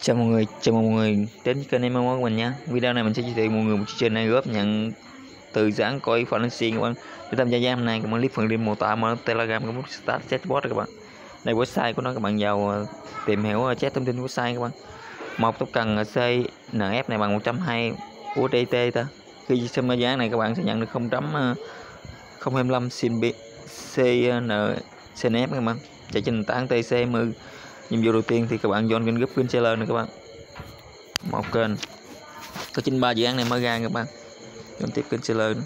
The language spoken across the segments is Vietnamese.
Chào mừng mọi người đến kênh MMO của mình nhé. Video này mình sẽ giới thiệu mọi người một chương trình này góp nhận từ dự án coi Fantasy các bạn. Để tham gia giải hôm nay các bạn click phần link mô tả mở Telegram của Start Chatbot các bạn. Đây website của nó, các bạn vào tìm hiểu chat thông tin website các bạn. Một token CNF này bằng 120 USDT ta. Khi xem dự án này các bạn sẽ nhận được 0.025 CNF các bạn. Chạy trên nền tảng TCM. Nhiệm vụ đầu tiên thì các bạn join kênh group kênh seller này các bạn. Một kênh có 93 dự án này mới ra các bạn. Join tiếp kênh seller nữa.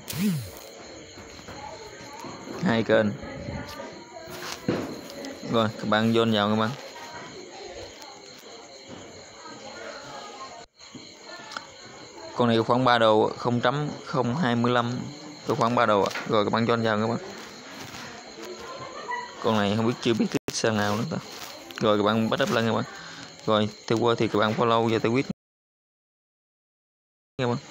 2 kênh. Rồi các bạn join vào các bạn. Con này có khoảng 3 đồ 0.025, có khoảng 3 đồ. Rồi các bạn join vào các bạn. Con này không biết, chưa biết thích sang nào nữa ta. Rồi các bạn bắt up lên các bạn. Rồi theo qua thì các bạn follow và tweet các bạn.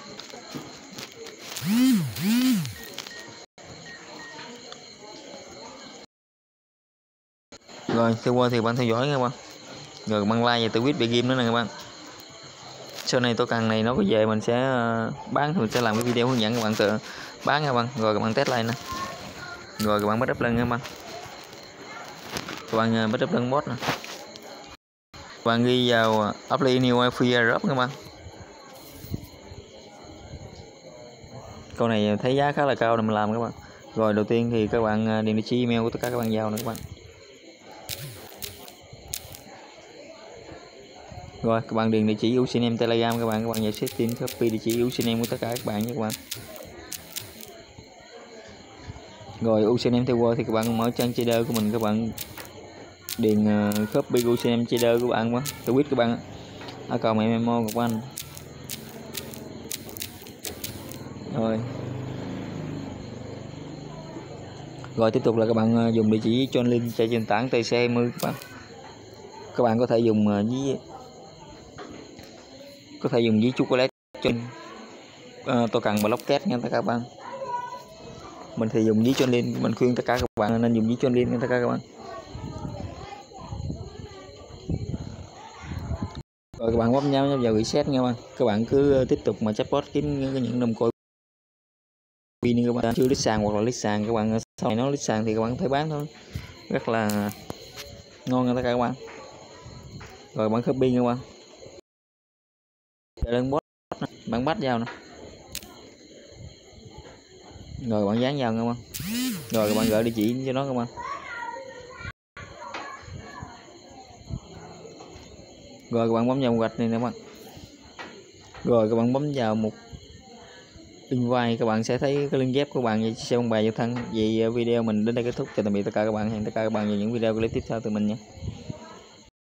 Rồi theo qua thì bạn theo dõi các bạn. Rồi bạn like và tweet về game nữa nè các bạn. Sau này token này nó có về mình sẽ bán, mình sẽ làm cái video hướng dẫn các bạn tự bán các bạn. Rồi các bạn test lại nè. Rồi các bạn bắt up lên các bạn. Các bạn bắt up lên bot nè. Các bạn ghi vào apply new free drop các bạn. Câu này thấy giá khá là cao để mình làm các bạn. Rồi đầu tiên thì các bạn điền địa chỉ email của tất cả các bạn vào nữa các bạn. Rồi các bạn điền địa chỉ username Telegram các bạn vào setting copy địa chỉ username của tất cả các bạn nhé các bạn. Rồi username theo Word thì các bạn mở trang trader của mình, các bạn điền copy username trader của bạn quá, tweet các bạn ở cầu MMO của anh. Rồi tiếp tục là các bạn dùng địa chỉ join link chạy trên tảng TC10 các bạn. Các bạn có thể dùng với chocolate trên token blocket nha tất cả các bạn. Mình thì dùng với join link, mình khuyên tất cả các bạn nên dùng với join link nha tất cả các bạn. Rồi các bạn bấm nhau vào reset nha các bạn. Các bạn cứ tiếp tục mà chatbot kiếm những đồng coin pin các bạn chưa list sàn hoặc là list sàn, các bạn sau này nó list sàn thì các bạn phải bán thôi, rất là ngon nha tất cả các bạn. Rồi bạn copy nha các bạn, lên bot bạn bắt vào nè, rồi bạn dán vào nha các bạn. Rồi các bạn gửi địa chỉ cho nó các bạn. Rồi các bạn bấm vào gạch này nè các bạn. Rồi các bạn bấm vào một invite, các bạn sẽ thấy cái link ghép của bạn vậy sẽ bài giao thân. Vậy video mình đến đây kết thúc. Chào tạm biệt tất cả các bạn, hẹn tất cả các bạn vào những video clip tiếp theo từ mình nha.